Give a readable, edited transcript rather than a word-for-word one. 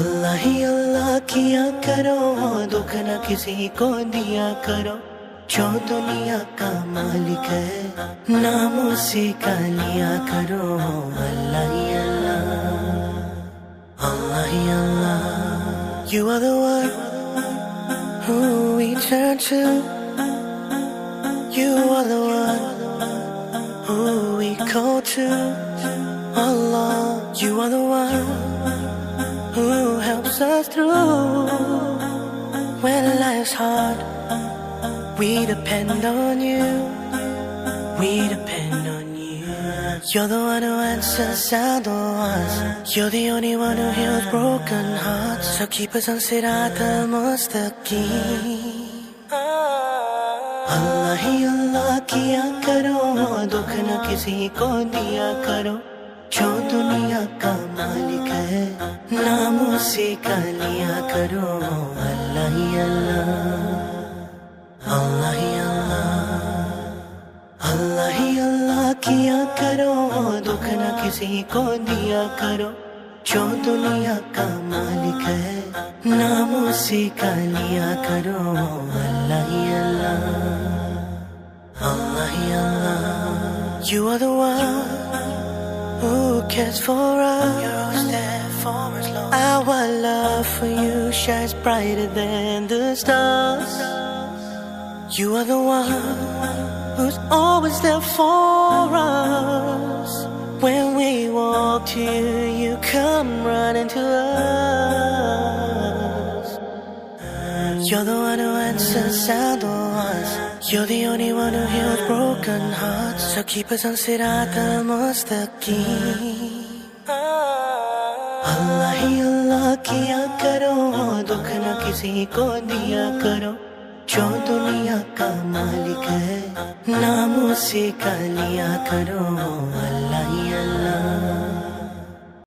अल्लाह ही अल्लाह किया करो, दुख न किसी को दिया करो। जो दुनिया का मालिक है, नाम उसी का लिया करो। अल्लाह ही अल्लाह, अल्लाह ही अल्लाह। You are the one who we turn to. You are the one who we call to. Allah, you are the one who helps us through. When life's hard, we depend on you. We depend on you. You're the one who answers our du'as. You're the only one who heals broken hearts. So keep us on Sirat al-Mustaqim. अल्लाह ही अल्लाह किया करो, दुख न किसी को दिया करो। जो दुनिया का मालिक है, नाम उसी का लिया करो। अल्लाह ही अल्लाह, अल्लाह ही अल्लाह। अल्लाह ही अल्लाह किया करो, दुख न किसी को दिया करो। जो दुनिया का मालिक है, नाम उसी का लिया करो। अल्लाह ही अल्लाह, अल्लाह ही अल्लाह। You are the one who cares for us. You're always there for us, Lord. Our love for you shines brighter than the stars. You are the one who's always there for us. When we walk to you, you come running to us. You're the one who answers our du'as. You're the only one who heals broken hearts. So keep us on Sirat al-Mustaqim. अल्लाह ही अल्लाह किया करो, दुख न किसी को दिया करो। जो दुनिया का मालिक है, नाम उसी का लिया करो।